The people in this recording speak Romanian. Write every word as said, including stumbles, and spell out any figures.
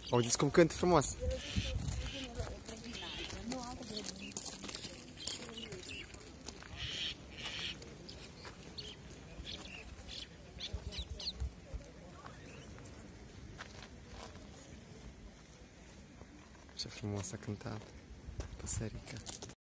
Auziți cum cânt frumos. Ce frumos a cântat păsărica.